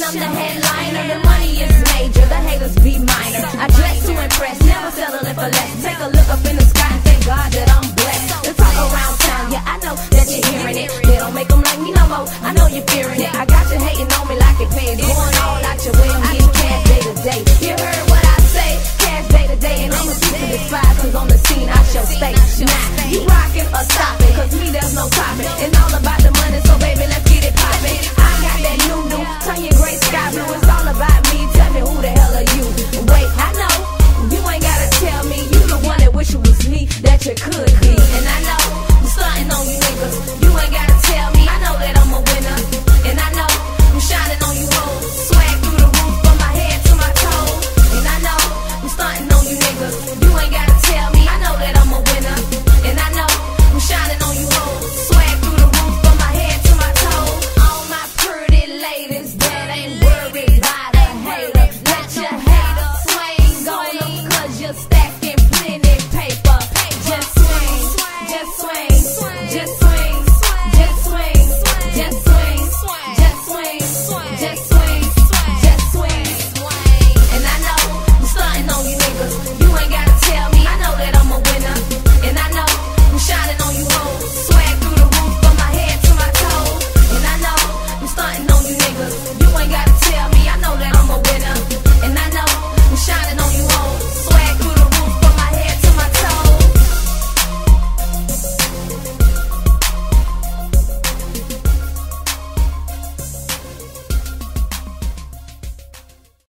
I'm the headliner. The money is major, the haters be minor. I dress to impress, never settling for less. Take a look up in the sky and thank God that I'm blessed. The talk around town, yeah, I know that you're hearing it. They don't make them like me no more, I know you're fearing it.